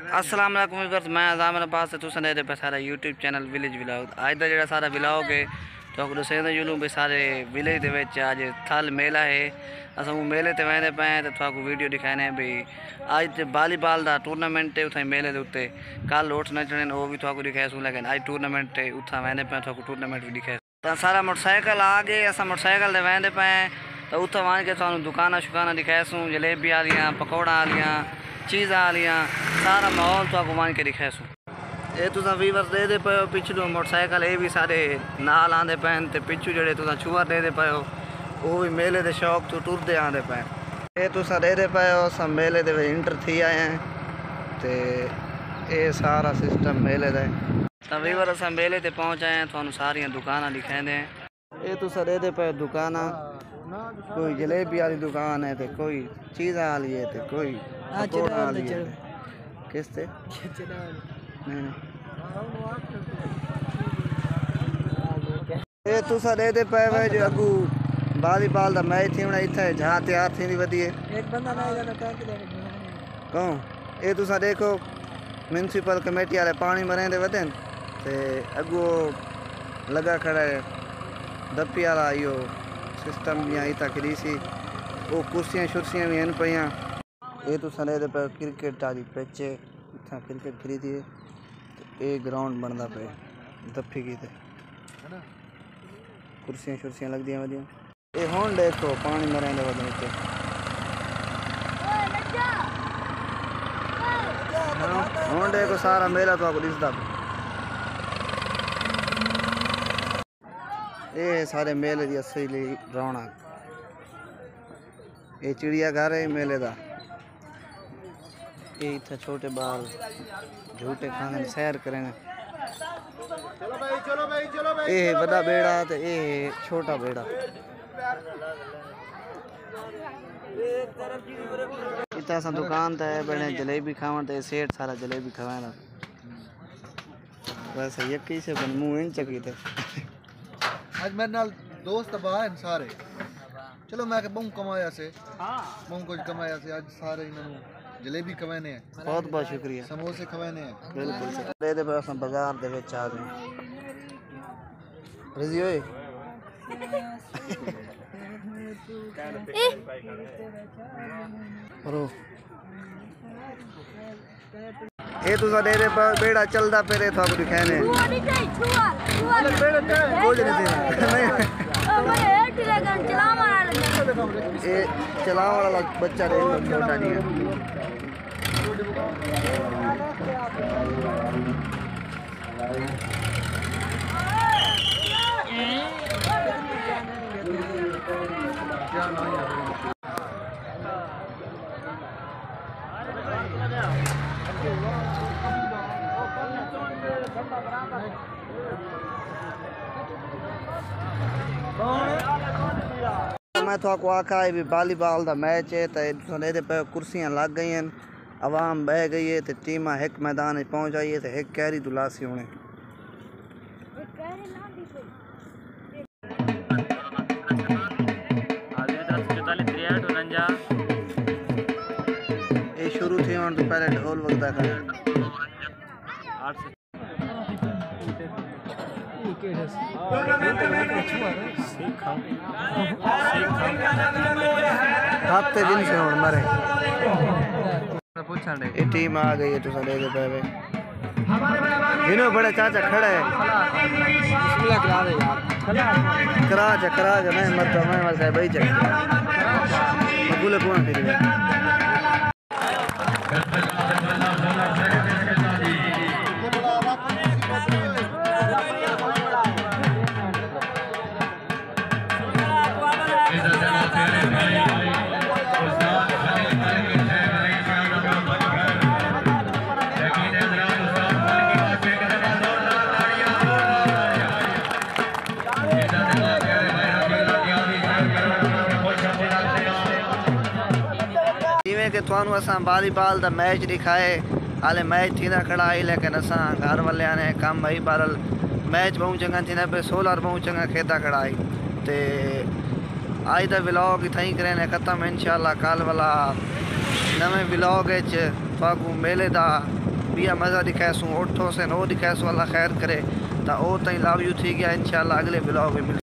अस्सलाम वालेकुम व्यूअर्स, मैं आज़ाम अब्बास से तुम दे पे सारा यूट्यूब चैनल विलेज व्लॉग। अज का जो सारा व्लॉग है तो दसेंदा जुलूं भी सारे विलेज के अज थल मेला है। अस मेले ते वेंदे पे तो थोड़ा वीडियो दिखाने भी अज वॉलीबॉल का टूर्नामेंट है उत मेले के उत्ते। कल उठ नचने वो भी थोड़ा दिखाएसूँ, लेकिन अज टूर्नामेंट है उतना वेंदे पे थोड़ा टूर्नामेंट भी दिखाए। तो सारा मोटरसाइकिल आ गए, अस मोटरसाइकिल से वेंदे पे तो उत वहाँ के थोड़ा दुकाना शुकाना दिखाएसूँ, जलेबी आलियाँ, पकौड़ा आलियाँ, चीज़ा आलियाँ, सारा माहौल तो घुमा के दिखाएसूँ। ये तुम वीवर्स दे पे पिछलू मोटरसाइकिल ये भी सारे नाल आते पे तो पिछू जोड़े तुम छुआ दे पे वो भी मेले के शौक तो टुरते आते पे। ये तुम दे पे सब मेले के इंटर थी आए हैं तो ये सारा सिस्टम मेले का तो वीवर अस मेले ते पहुँच आए हैं। थोड़ा सारिया दुकाना दिखाते हैं। ये तुम दे पे दुकाना, कोई जलेबी वाली दुकान है तो कोई चीज़ा वाली है तो कोई पकौड़ा वाली है। किसते नहीं ये तुसा दे पे जो अगू वॉलीबॉल का मैच थी इतने जहाँ तैयार थी वधी कौन ये तुसा देखो म्यूनसिपल कमेटी वाले पानी मरेंदे वधन ते अगू लगा खड़ा है दपी वाला यो सिस्टम भी इतना खड़ी सी वो कुर्सियाँ शुरसियाँ भी हैं पियाँ। ये तो दे पे क्रिकेट वाली पिच इतना क्रिकेट खरीदी है। ये ग्राउंड बनता पे दफी की कुर्सियाँ शुरसियाँ लगती वधिया। ये हुण देखो पानी मरेंदे वधन इतने हुण देखो सारा मेला तो दिसदा पे। ये सारे मेले की असली रौनक। ये चिड़िया घर है मेले का। ये इतना छोटे बाल झूठे खाने सैर करें। ये बड़ा बेड़ा तो ये छोटा बेड़ा। इतना सा दुकान तो है बने जलेबी खावन तो सेठ सारा जलेबी खवाना वैसे यकी से बन मुँह इन चकी थे। आज मेरे नाल दोस्त बाहर सारे चलो मैं बहुत कमाया से बहुत कुछ कमाया से। आज सारे इन्होंने जलेबी खवाने हैं। बहुत बहुत शुक्रिया। समोसे खवाने हैं। बिल्कुल दे पे बाजार दे विच आ गए रजी ओए। ये तो दे पर बेड़ा चलता पे थोड़ा दिखाने ये चला वाला बच्चा छोटा नहीं है। मैं तो आखा है भी वॉलीबॉल का मैच है तो ये पे कुर्सियाँ लग गई हैं, आवाम बह गई है तो टीम एक मैदान पहुँच आई है तो एक कैरी दुलासी होने। ये शुरू थी तो पहले ढोल वगदा था। हफ्ते दिन से हुण मरे ये टीम आ गई है तो दे पे इन्हों बड़े चाचा खड़ा है करा दे मैं मत मैं मत भाई चल बोले कौन फिर कि थानू असा वॉलीबॉल का मैच दिखाए हाले मैच थी खड़ा आई, लेकिन असा घर वाले ने कम आई बारल मैच बहुत चंगा थी पे 16 बहुत चंगा खेदा खड़ा आई तो आज का व्लॉग इतना ही करें खत्म। इंशाल्लाह कल वाला नवे व्लॉग मेले का बिया मज़ा दिखाएसूँ उठो से वो दिखाएसूँ अल्लाह खैर करे तो वो तई लव यू थी गया इंशाल्लाह अगले ब्लॉग में मिल